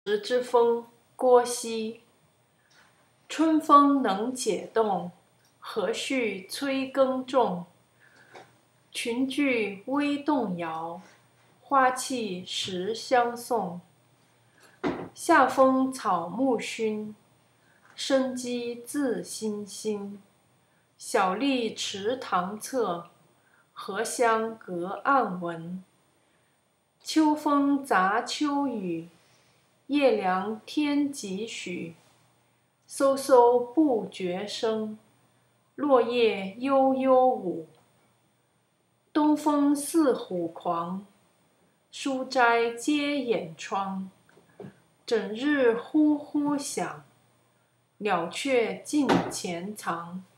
时之风，郭熙。春风能解冻，何须催耕种？群聚微动摇，花气时相送。夏风草木熏，生机自欣欣。小立池塘侧，荷香隔岸闻。秋风杂秋雨，夜凉天几许？飕飕不绝声，落叶悠悠舞。东风似虎狂，书斋皆掩窗。整日呼呼响，鸟雀近前藏。